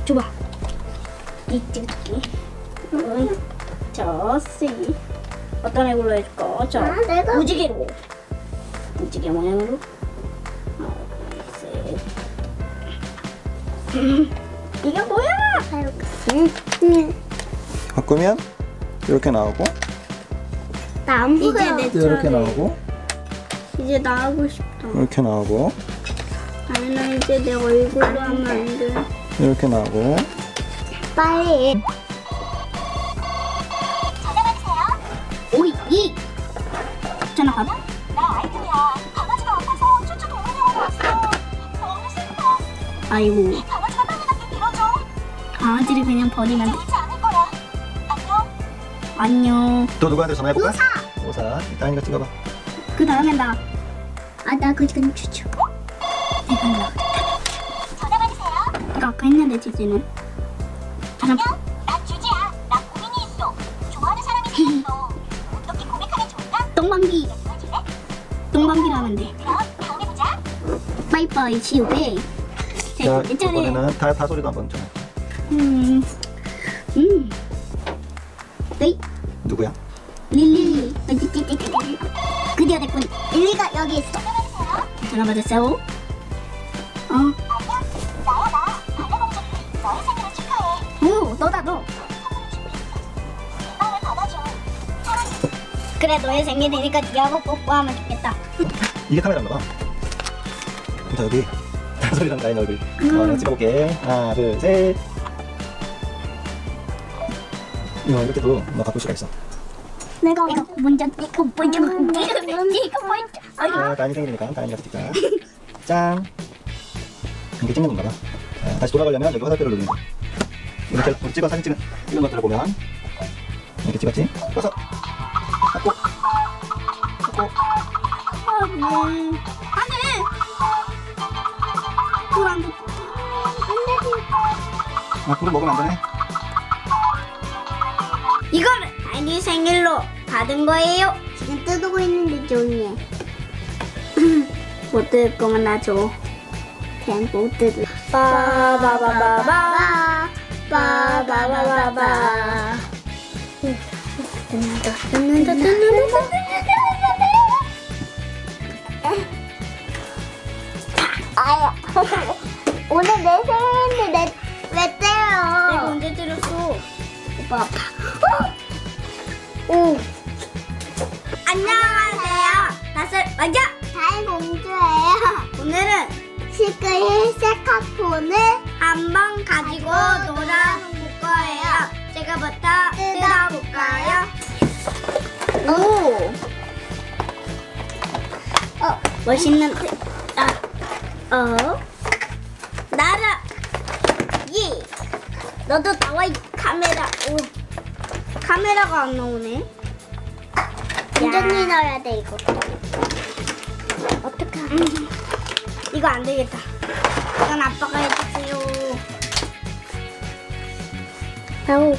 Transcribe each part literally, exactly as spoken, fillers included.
줘봐. 이 찍기. 응. 자, 쓰기. 어떤 애 골라줄까? 자, 아, 내가. 무지개로. 무지개 모양으로. 하나, 둘, 셋. 이게 뭐야? 응. 응. 바꾸면 이렇게 나오고 나 안 보여. 이제 내 이렇게 차례. 나오고 이제 나가고 싶다. 이렇게 나오고 아니, 나 이제 내 얼굴로 하면 안 돼. 이렇게 나오고 빨리. 오이, 이. 전화 가봐. 나 아이들이야. 강아지가 아파서 쫓아 동물병원에 왔어. 너무 슬퍼. 아이고, 강아지가 빨리 낫게 빌어줘. 강아지를 그냥 버리면 돼. 울지 않을 거야. 안녕. 안녕. 또 누구한테 전화해볼까? 우사! 우사 다인이가 찍어봐. 그 다음엔 나. 아, 나 그건 추추. 내가 나. 전화 받으세요. 이거 아까 했는데, 지지는. 전화. 안녕. 난 주지야. 나 고민이 있어. 좋아하는 사람이 생겼어. 어떻게 고백하면 좋을까? 똥방귀. 도와줄래? 똥방귀를 하면 돼. 그럼 다음에 보자. 빠이빠이, 지우배. 자, 자, 내 차례. 이번에는 다, 다 소리도 한번 전해. 음. 음. 네. 누구야? 릴리. 드디어 됐군. 릴리가 여기 있어. 전화 받았어요? 어. 안녕. 나야 나. 발레공주님. 너의 생일을 축하해. 오, 너다, 너. 이마를 받아줘. 사랑해. 그래, 너의 생일이니까 니하고 뽀뽀하면 좋겠다. 이게 카메라인가 봐. 자, 여기 다솔이랑 다인 얼굴 어, 내가 찍어볼게. 하나, 둘, 셋. 이거 이렇게도 너 바꿀 수가 있어. 내가 이거 먼저 이거 먼저 이거 먼저. 아이고. 자, 다인이 생일이니까 다인이가 찍자. 짠. 이렇게 찍는 건가 봐. 자, 다시 돌아가려면 여기 화살표를 누르는 거. 이렇게 우리 찍어 사진 찍은 이런 것들을 보면 이렇게 찍었지? 꺼서 잡고 잡고 아, 네. 안돼. 불안 돼. 아, 굴을 먹으면 안 되네. 이거를 아니 생일로 받은 거예요. 지금 뜯고 있는데 조용히 해. 못 뜯을 거면 나 줘. 그냥 못 뜯어. 빠바바바바. 빠바바바바. 뜯는다 뜯는다 뜯는다. 아야. 오늘 내 생일인데 내, 왜 내가 때려? 언제 때렸어? 오빠 아파. 오. 안녕하세요. 나설 맞아. 달 공주예요. 오늘은 시크릿 세카폰을 한번 가지고 놀아볼 거예요. 제가부터 뜯어볼까요? 오, 어, 멋있는 아, 어, 나라, 예, 너도 나와 이 카메라. 오, 카메라가 안 나오네. 완전히 넣어야 돼 이거. 어떡하? 음, 이거 안 되겠다. 이건 아빠가 해주세요. 아우.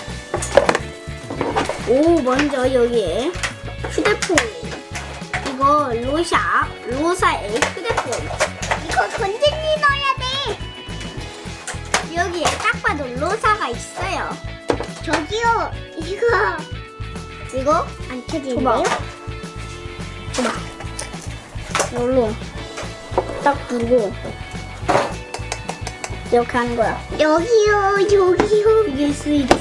오, 먼저 여기에 휴대폰. 이거 로샤, 로사의 휴대폰. 이거 건전지 넣어야 돼. 여기에 딱 봐도 로사가 있어요. 저기요, 이거 이거 안 켜지네요? 줘봐. 이걸로 딱 두고 이렇게 하는 거야. 여기요, 여기요. 이게 스위치.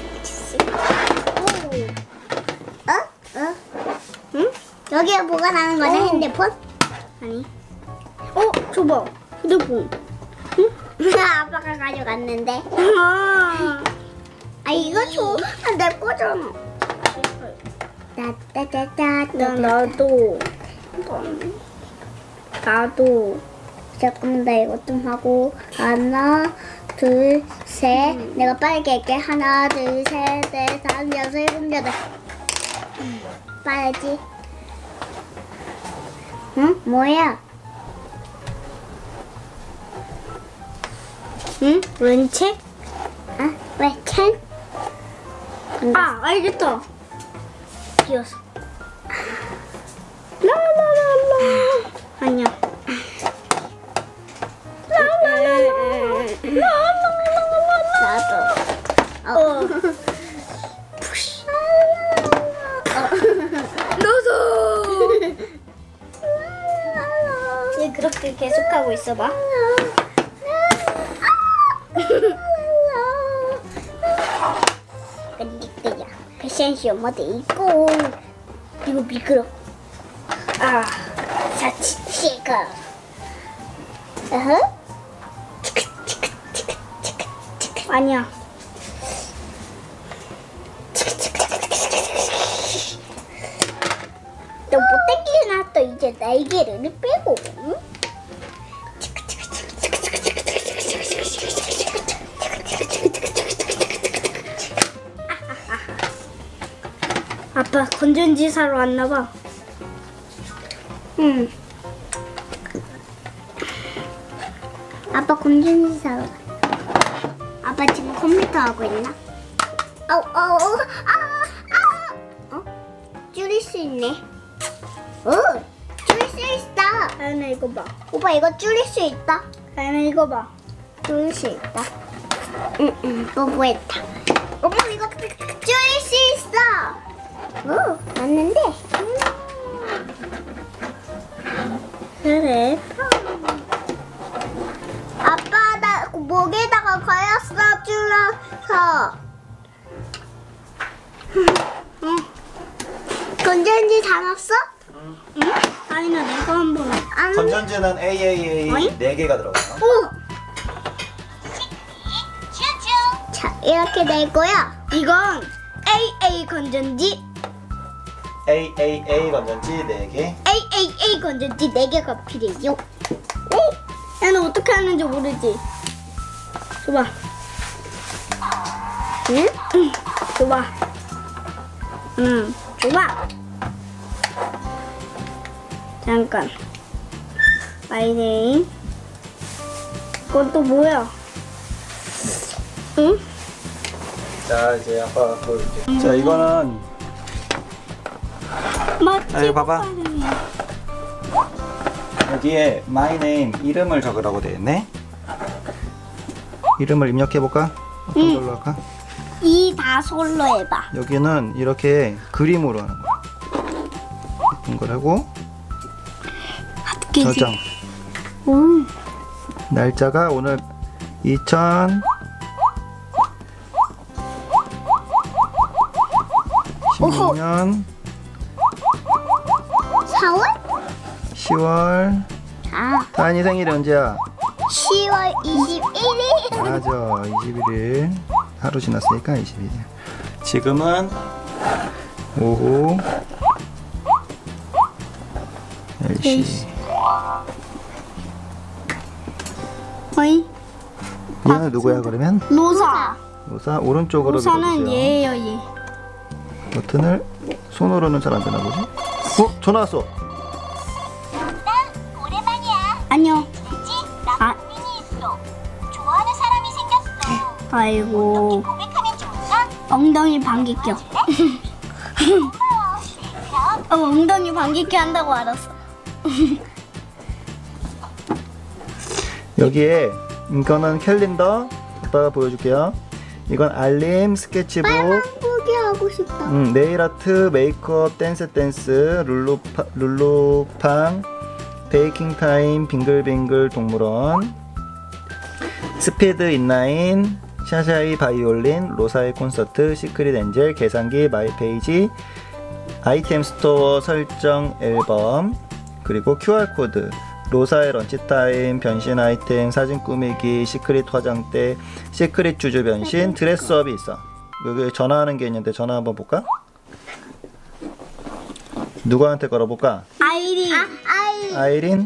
어? 어? 응? 여기에 뭐가 나는 거죠? 어. 핸드폰? 아니. 어, 줘봐. 휴대폰. 아빠가 가져갔는데. 아, 아 이거 줘. 아, 내 거잖아. 따따따따. 나 나도. 나도. 잠깐만 나 이것 좀 하고 하나 둘 셋. 내가 빠르게 할게. 하나 둘 셋 넷 다섯 여섯 일곱 여덟. 빠르지? 응? 뭐야? 응? 웬 책? 아? 왜 캔? 아, 알겠다. 비었어. 라라라라. 아니야. 라라라라. 라라라라. 어. 노소. 얘 그렇게 계속하고 있어봐. 근데 야, 패션쇼 모드 있고 이거 미끄러. 아, 사치 시커. 어허. 치크 치크 치크 치크 치크. 아니야. 치크 치크 치크 치크. 너 못 땡기나 또 이제 날개를 빼고. 응? 치크 치크 치크 치크 치크 치크 치크 치크 치크 치크 치크 아빠 건전지 사러 왔나봐. 응. 아빠 건전지 사러. 아빠 지금 컴퓨터 하고 있나? 어우 어우 아 아. 어? 줄일 수 있네. 어, 줄일 수 있어. 하연아 이거 봐. 오빠 이거 줄일 수 있다. 하연아 이거 봐. 줄일 수 있다. 응응 뽀뽀했다. 오빠 이거 줄일 수 있어. 오, 맞는데? 그래. 아빠, 나 목에다가 가였어, 줄여서. 응. 건전지 달았어? 응? 아니, 나 내가 한번. 안. 건전지는 에이에이에이 어이? 네 개가 들어가요. 오! 쭈쭈. 자, 이렇게 내고요. 이건 에이에이 건전지. 에이에이에이 건전지 네 개. 에이에이에이 건전지 네 개가 필요해요. 오! 나는 어떻게 하는지 모르지. 줘봐. 응? 응. 줘봐. 응. 줘봐. 잠깐. 마이네임. 그건 또 뭐야? 응? 자, 이제 아빠가 보여줄게. 자, 이거는 맞지? 아, 이거 봐봐. 여기에 my name 이름을 적으라고 되어 있네. 이름을 입력해 볼까? 어떤 응. 걸로 할까? 이 다 솔로 해봐. 여기는 이렇게 그림으로 하는 거야. 예쁜 걸 하고 저장. 오. 날짜가 오늘 이천 십육 년 사월? 시월. 아, 다은이 생일이 언제야? 시월 이십일일. 맞아, 이십일 일. 하루 지났으니까 이십일 일. 지금은 오후 열 시. 어이? 얘는 누구야 그러면? 로사. 로사 오른쪽으로 로사는 밀어주세요. 얘예요, 얘. 버튼을 손으로는 잘 안 되나 보지? 어? 전화 왔어. 나 오랜만이야. 안녕. 왠지 나 아. 고민이 있어. 좋아하는 사람이 생겼어. 아이고. 고백하면 좋을까? 엉덩이 방귀 껴. 그럼 어, 엉덩이 방귀 껴 한다고 알았어. 여기에 이거는 캘린더. 아빠가 보여줄게요. 이건 알림, 스케치북, 보기 하고 싶다. 음, 네일 아트, 메이크업, 댄스 댄스, 룰루파, 룰루팡, 베이킹 타임, 빙글빙글 동물원, 스피드 인라인, 샤샤이 바이올린, 로사의 콘서트, 시크릿 엔젤, 계산기, 마이 페이지, 아이템 스토어 설정 앨범, 그리고 큐알 코드, 로사의 런치타임, 변신 아이템, 사진 꾸미기, 시크릿 화장대, 시크릿 주주 변신, 드레스업이 있어. 여기 전화하는 게 있는데 전화 한번 볼까? 누구한테 걸어볼까? 아이린. 아, 아이. 아이린?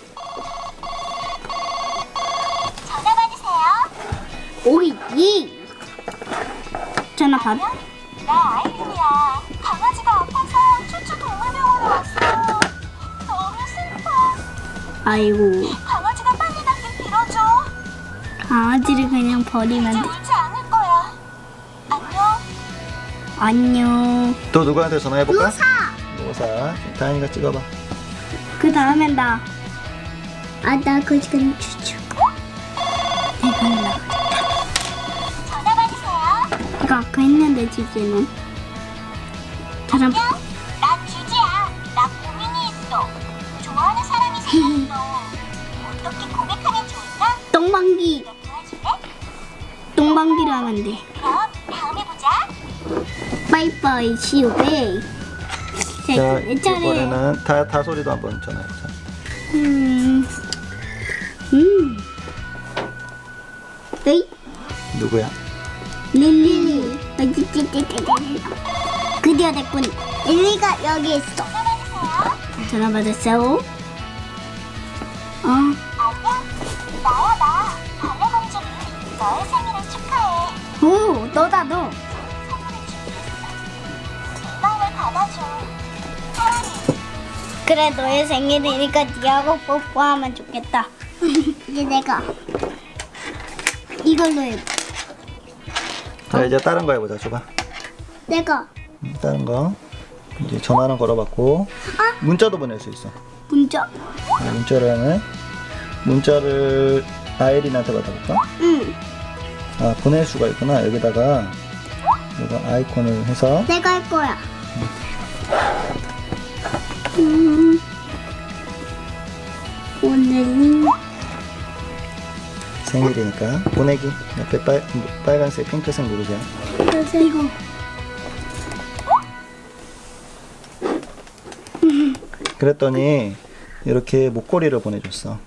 전화 받으세요. 오이. 전화 받. 나 아이린이야. 강아지가 아파서 쭈쭈 동물병원에 왔어. 너무 슬퍼. 아이고. 강아지가 빨리 낫길 빌어줘. 강아지를 그냥 버리면 이제 돼. 울지 않을 거야. 안녕. 안녕. 또 누구한테 전화해볼까? 로사. 로사. 다행이가 찍어봐. 그 다음엔 나. 아, 나 그 지금 추추. 내가 나. 전화 받으세요. 아까 했는데 주제는 다른 난 주지야. 나 고민이 있어. 좋아하는 사람이 생겼어. 어떻게 고백하면 좋을까? 똥방귀 너 도와줄래? 똥방귀를 하면 돼. 그럼 다음에 보자. 빠이빠이 시오베이. 자, 자, 내 차례. 이번에는 다, 다 소리도 한번 전화해보자. 음, 음, 에이, 누구야? 릴리. 드디어 됐군. 릴리가 여기 있어. 전화 받았어요. 어, 안녕. 나야 나. 발레공주리. 너의 생일을 축하해. 오, 너다 너. 선물을 준비했어. 이걸 받아줘. 사랑해. 그래, 너의 생일이니까 니하고 뽀뽀하면 좋겠다. 이제 내가 이걸로 해. 자, 이제 다른 거 해보자. 줘봐. 내가 음, 다른 거. 이제 전화는 걸어봤고, 문자도 보낼 수 있어. 문자. 네, 문자를 하면, 문자를 아이린한테 받아볼까? 응. 아, 보낼 수가 있구나. 여기다가, 이거 아이콘을 해서, 내가 할 거야. 음. 오늘은 생일이니까, 보내기. 옆에 빨, 빨간색, 핑크색 누르자. 이거. 그랬더니, 이렇게 목걸이를 보내줬어.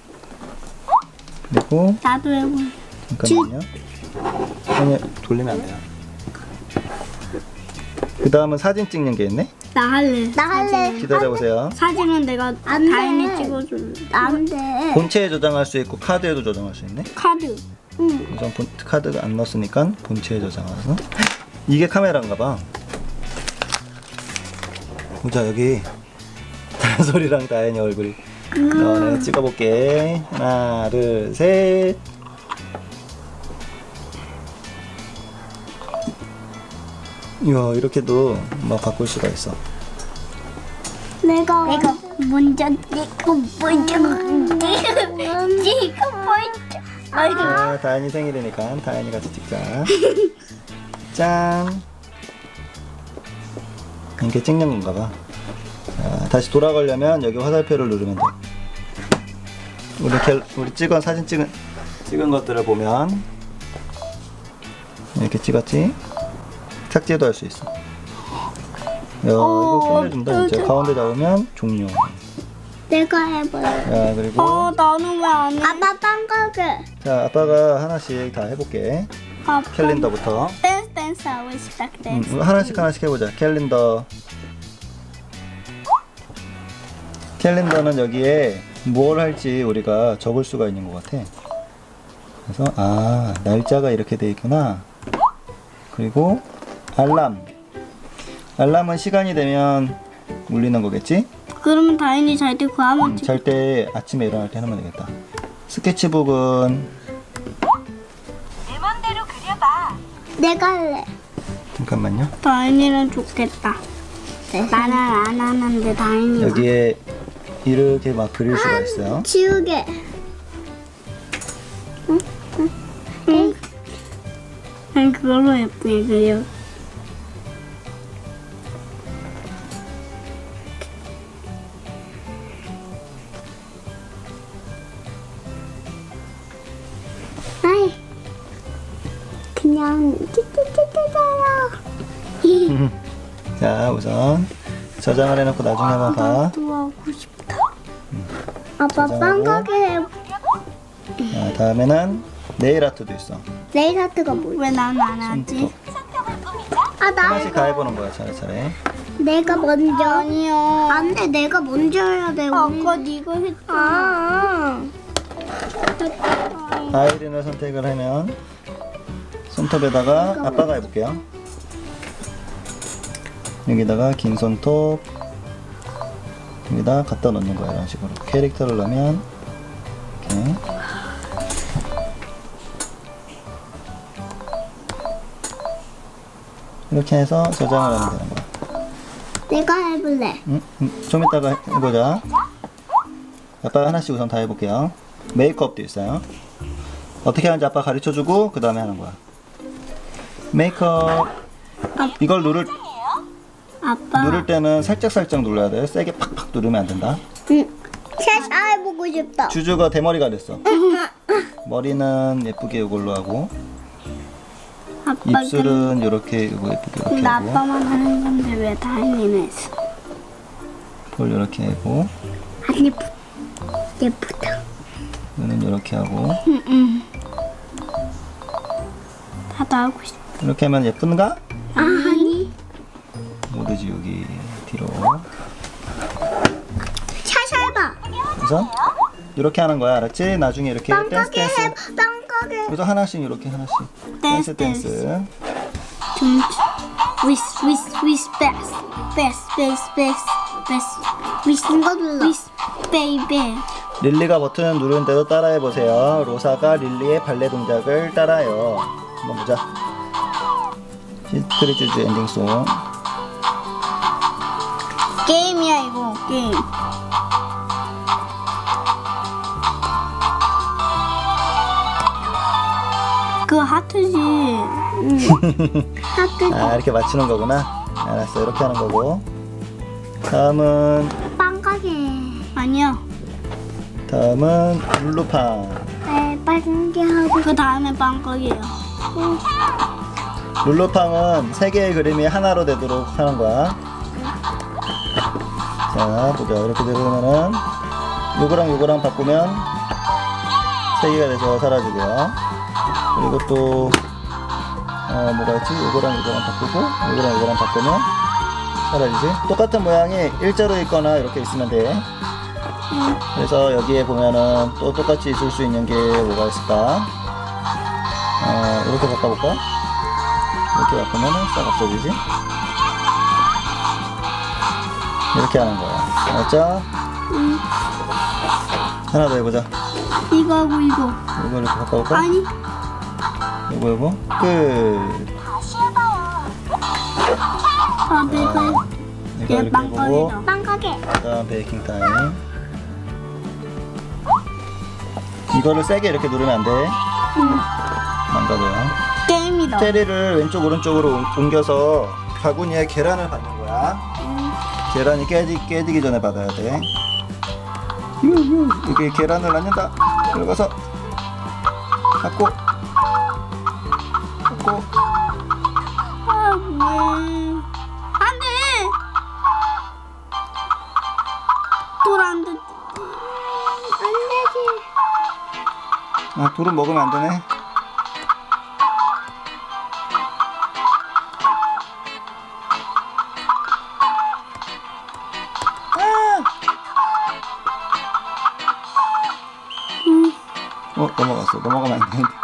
그리고, 나도 해보. 잠깐만요. 아니, 돌리면 안 돼요. 그 다음은 사진 찍는 게 있네? 나 할래. 나 할래. 기다려보세요. 사진은 내가 안 돼. 다인이 찍어줄래. 안 돼. 본체에 저장할 수 있고, 카드에도 저장할 수 있네? 카드. 응. 우선 본, 카드가 안 넣었으니까 본체에 저장해서. 이게 카메라인가 봐. 보자, 여기 다솔이랑 다현이 얼굴 어, 내가 찍어볼게. 하나, 둘, 셋. 이야, 이렇게도 막 바꿀 수가 있어. 내가 내가 먼저 찍고 먼저 찍고 먼저. 아이고. 자, 다현이 생일이니까 다현이 같이 찍자. 짠. 이렇게 찍는 건가 봐. 자, 다시 돌아가려면 여기 화살표를 누르면 돼. 우리 갤, 우리 찍은 사진 찍은 찍은 것들을 보면 이렇게 찍었지. 삭제도 할 수 있어. 야, 이거 끝내준다 진짜. 가운데 잡으면 종료. 내가 해볼래. 야, 그리고 어, 나는 왜 안 해? 아빠 빵가게. 자, 아빠가 하나씩 다 해볼게. 아빠. 캘린더부터. 댄스 댄스 하고 싶다. 음, 댄스. 하나씩 하나씩 해보자. 캘린더. 캘린더는 여기에 뭘 할지 우리가 적을 수가 있는 것 같아. 그래서 아, 날짜가 이렇게 돼 있구나. 그리고 알람. 알람은 시간이 되면 울리는 거겠지? 그러면 다인이 잘 때 그 하면 음, 찍. 잘 때 아침에 일어날 때 하면 되겠다. 스케치북은 내 맘대로 그려봐. 내가 할래. 잠깐만요. 다인이는 좋겠다. 나는 안 하는데 다인이. 여기에 이렇게 막 그릴 수가 있어요. 지우개. 응. 난 그걸로 예쁘게 그려. 아이. 그냥 찌찌찌찌찌요. 자, 우선 저장을 해놓고 나중에 한번 봐. 또 하고 싶다. 아빠 저장하고. 빵가게 해. 자, 다음에는 네일 아트도 있어. 네일 아트가 뭐야? 왜 난 안 하지? 손톱을 꾸미자. 아, 나 하나씩 다 이거. 해보는 거야, 차례차례. 내가 먼저. 아니야. 안 돼, 내가 먼저 해야 돼. 우리. 아까 네가 했잖아. 아, 아이린을 선택을 하면 손톱에다가 아빠가 해볼게요. 여기다가 긴 손톱 여기다 갖다 놓는 거야. 이런 식으로 캐릭터를 넣으면 이렇게. 이렇게 해서 저장을 하면 되는 거야. 내가 해볼래. 응? 응, 좀 이따가 해보자. 아빠가 하나씩 우선 다 해볼게요. 메이크업도 있어요. 어떻게 하는지 아빠 가르쳐주고 그 다음에 하는 거야. 메이크업. 이걸 누를 아빠. 누를 때는 살짝 살짝 눌러야 돼. 세게 팍팍 누르면 안 된다. 응. 샤샤 해보고 싶다. 주주가 대머리가 됐어. 머리는 예쁘게 이걸로 하고, 아빠 입술은 이렇게 이거 예쁘게 이렇게 근데 하고, 아빠만 하는 건데 왜 다니는 했어? 이걸 이렇게 하고, 안 예쁘. 예쁘다. 눈은 이렇게 하고. 응응. 나도 하고 싶어. 이렇게 하면 예쁜가? 아, 아니. 모르지. 여기 뒤로. 샤샤 해봐. 그래서 이렇게 하는 거야, 알았지? 나중에 이렇게 댄스 빵가게 댄스. 해. 빵가게. 그래서 하나씩 이렇게 하나씩. 댄스 댄스, 댄스. 좀. 위스 위스 위스 베스 베스 베스 베스 베스 위스 이거 눌러. 위스 베이베. 릴리가 버튼 누르는 대로 따라해 보세요. 로사가 릴리의 발레 동작을 따라요. 한번 보자. 시크릿 주주 엔딩송. 게임이야 이거 게임. 그거 하트지. 응. 하트. 아, 이렇게 맞추는 거구나. 알았어, 이렇게 하는 거고. 다음은 빵가게. 아니야. 다음은 룰루팡. 네, 빵가게 하고. 그 다음에 빵가게야. 룰루팡은 세 개의 그림이 하나로 되도록 하는 거야. 자, 보자. 이렇게 누르면은 요거랑 요거랑 바꾸면 세 개가 돼서 사라지고요. 그리고 또 어, 뭐가 있지? 요거랑 요거랑 바꾸고 요거랑 요거랑 바꾸면 사라지지? 똑같은 모양이 일자로 있거나 이렇게 있으면 돼. 응. 그래서 여기에 보면은 또 똑같이 있을 수 있는 게 뭐가 있을까? 어, 이렇게 바꿔볼까? 이렇게 바꾸면은 싹 없어지지? 이렇게 하는 거야. 알았죠? 응. 하나 더 해보자. 이거 하고 이거. 이거 이렇게 바꿔볼까? 아니. 이거 이거 끝. 다시 해봐요. 아, 내가. 이거 얘 이렇게 해보고 빵가게다. 빵가게. 그다음 베이킹 타임. 이거를 세게 이렇게 누르면 안 돼. 응. 망가져요. 게임이다. 테리를 왼쪽 오른쪽으로 옮- 옮겨서 바구니에 계란을 받는 거야. 응. 계란이 깨지, 깨지기 전에 받아야 돼. 유유, 이렇게 계란을 넣는다. 들어가서 받고 받고. 아, 뭐해. 안 돼! 돌안 돼. 안 되지. 아, 돌은 먹으면 안 되네. 응. 어, 넘어갔어. 넘어가면 안 되는데.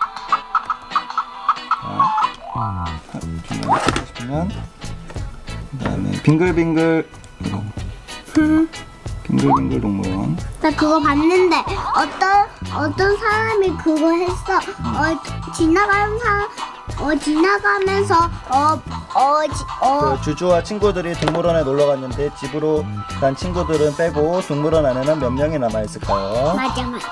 자, 중간에 찍고 싶으면 그 다음에 빙글빙글 이거 응. 빙글빙글 동물원. 나 그거 봤는데 어떤 어떤 사람이 그거 했어. 어 지나가는 사람 어 지나가면서 어어어 그 주주와 친구들이 동물원에 놀러 갔는데 집으로 간 친구들은 빼고 동물원 안에는 몇 명이 남아 있을까요? 맞아 맞아.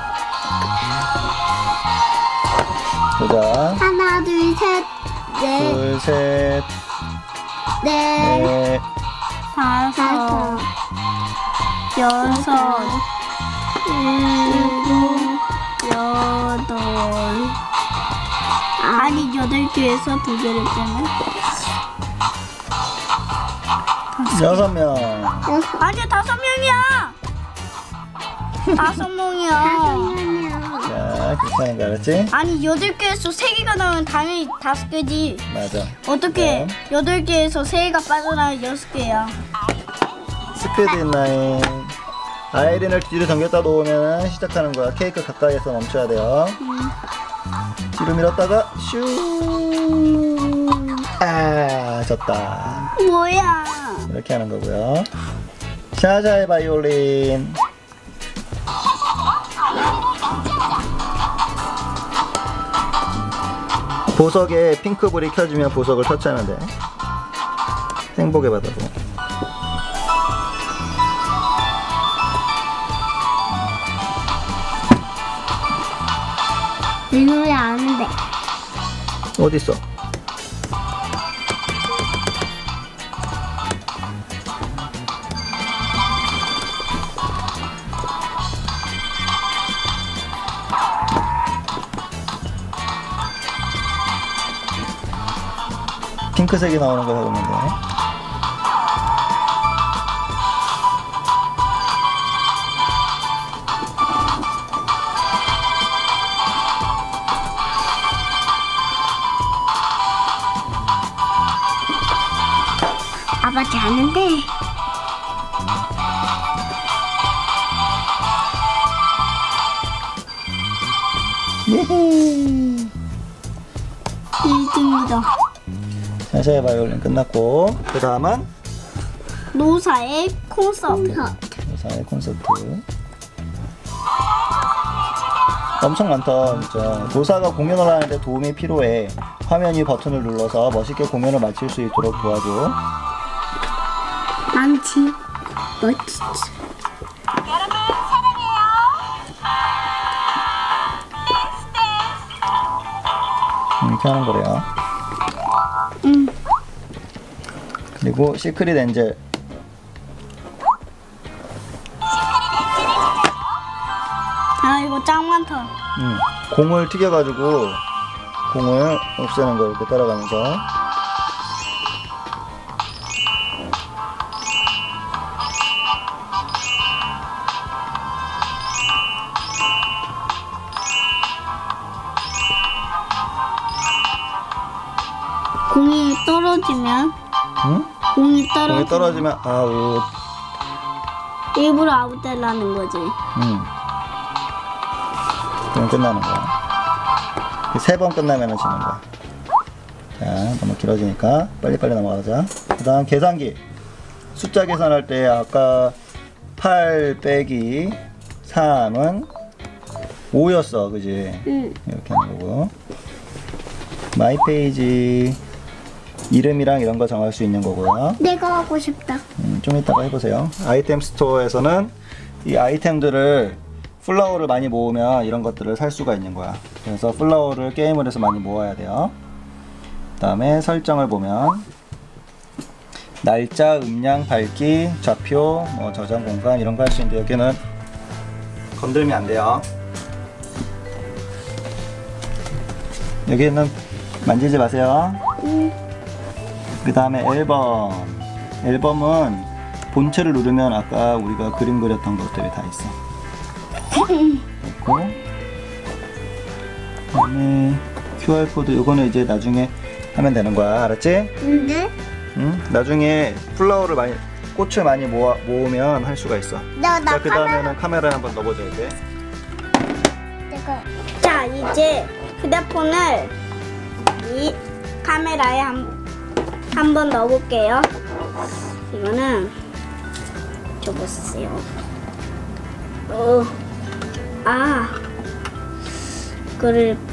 보자. 하나 둘셋넷 둘, 셋, 넷 넷, 다섯 여섯 일곱 여덟 아니 여덟 개에서 두 개를 빼면 여섯 명. 아니 다섯 명이야. 다섯 명이야. 자, 그렇게 하는 거 알았지? 아니 여덟 개에서 세 개가 나오면 당연히 다섯 개지. 맞아. 어떻게 그럼 여덟 개에서 세 개가 빠져나면 여섯 개야. 스피드 인라인. 아이린을 뒤로 당겼다 놓으면 시작하는 거야. 케이크 가까이에서 멈춰야 돼요. 음. 뒤로 밀었다가 슈. 아, 졌다. 뭐야? 이렇게 하는 거고요. 샤샤의 바이올린. 보석에 핑크불이 켜지면 보석을 터치하면 돼. 행복의 바다로. 이 노래 아는데. 어디 있어? 핑크색이 나오는 거 해보면 돼. 아빠 자는데. 예헤. 일 등이다. 샤샤의 바이올린 끝났고, 그 다음은 노사의 콘서트. 노사의 콘서트. 엄청 많다 진짜. 노사가 공연을 하는데 도움이 필요해. 화면 위 버튼을 눌러서 멋있게 공연을 마칠 수 있도록 도와줘. 많지. 멋지지. 여러분 사랑해요. 이렇게 하는 거래요. 응. 그리고 시크릿 엔젤. 아 이거 짱 많다. 음, 공을 튀겨가지고 공을 없애는 거 이렇게 따라가면서. 공이 떨어지면 응? 공이 떨어지면 공이 떨어지면 아웃. 일부러 아웃 되려는 거지. 음. 그럼 끝나는 거야. 세 번 끝나면 지는 거야. 자, 너무 길어지니까 빨리빨리 넘어가자. 그 다음 계산기. 숫자 계산할 때 아까 팔 빼기 삼은 오였어, 그지? 응. 이렇게 하는 거고. 마이 페이지 이름이랑 이런 거 정할 수 있는 거고요. 내가 하고 싶다. 음, 좀 이따가 해보세요. 아이템 스토어에서는 이 아이템들을 플라워를 많이 모으면 이런 것들을 살 수가 있는 거야. 그래서 플라워를 게임을 해서 많이 모아야 돼요. 그 다음에 설정을 보면 날짜, 음량, 밝기, 좌표, 뭐 저장 공간 이런 거 할 수 있는데 여기는 건들면 안 돼요. 여기는 만지지 마세요. 응. 그 다음에 앨범. 앨범은 본체를 누르면 아까 우리가 그림 그렸던 것들이 다 있어. 그리고 그다음에 큐알코드. 이거는 이제 나중에 하면 되는 거야. 알았지? 근데 응? 나중에 플라워를 많이, 꽃을 많이 모아, 모으면 할 수가 있어. 나나 자, 그 다음에는 카메라에 한번 넣어보자 이제. 내가. 자 이제 휴대폰을 이 카메라에 한 한번 넣어볼게요. 이거는 줘보세요. 어, 아, 그를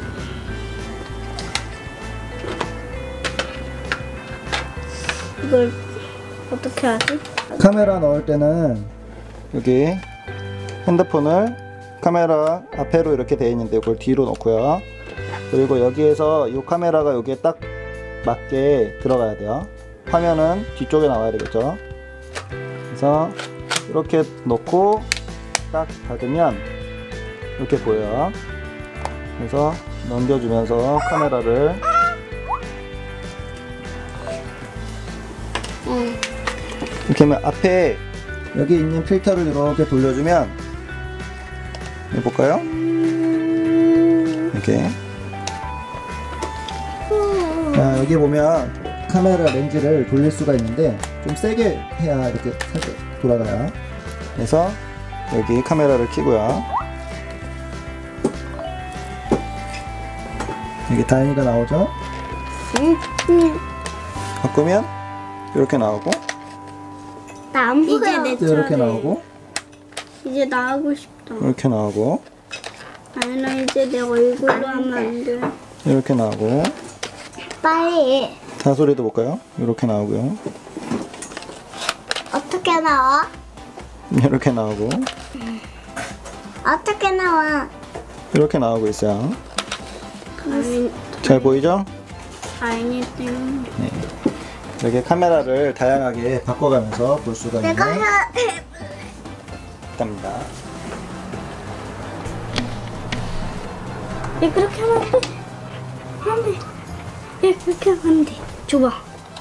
이걸 어떻게 하지? 카메라 넣을 때는 여기 핸드폰을 카메라 앞에로 이렇게 되어 있는데 이걸 뒤로 놓고요. 그리고 여기에서 이 카메라가 여기에 딱 맞게 들어가야 돼요. 화면은 뒤쪽에 나와야 되겠죠. 그래서 이렇게 놓고 딱 닫으면 이렇게 보여요. 그래서 넘겨주면서 카메라를 응. 이렇게 하면 앞에 여기 있는 필터를 이렇게 돌려주면 해볼까요? 이렇게. 자, 여기 보면 카메라 렌즈를 돌릴 수가 있는데 좀 세게 해야 이렇게 살짝 돌아가요. 그래서 여기 카메라를 켜고요. 여기 다행이가 나오죠? 응. 응. 바꾸면 이렇게 나오고 나안 보여. 이제 내 또 이렇게 나오고 이제 나 하고 싶다. 이렇게 나오고 아니 나 이제 내 얼굴로 하면 안 돼. 이렇게 나오고 빨리. 다소리도 볼까요? 이렇게 나오고요. 어떻게 나와? 이렇게 나오고 어떻게 나와? 이렇게 나오고 있어요. 아니, 잘 보이죠? 아니 때문에. 네. 이렇게 카메라를 다양하게 바꿔가면서 볼 수가 있는 내가 해야 돼. 겁니다. 얘 그렇게 하면 안 돼. 안 돼. 얘 그렇게 하면 안 돼. 줘봐.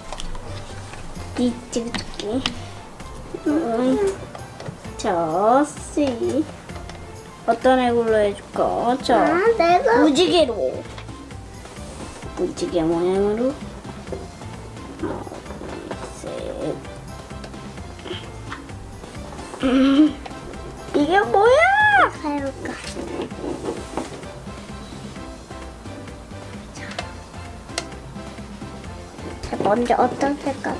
이 찍어줄게. 음. 자, C. 어떤 애걸로 해줄까? 자, 아, 내가 무지개로. 무지개 모양으로. 하나, 둘, 셋. 음, 이게 뭐야? 해볼까? 자, 먼저 어떤 색깔?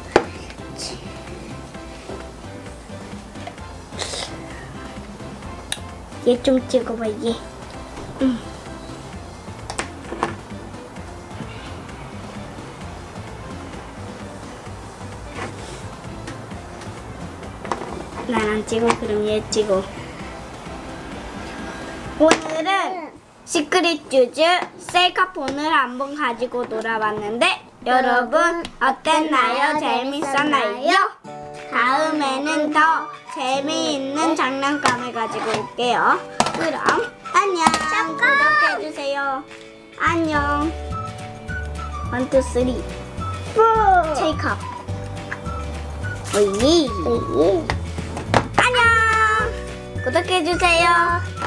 얘 좀 찍어봐, 얘. 음. 난 안 찍어. 그럼 얘 찍어. 오늘은 시크릿 주즈 셀카폰을 한번 가지고 놀아봤는데 여러분 어땠나요? 재밌었나요? 다음에는 더 재미있는 장난감을 가지고 올게요. 그럼 안녕. 구독해주세요. 안녕. 원, 투, 쓰리. 체이컵. 오예. 안녕. 구독해주세요.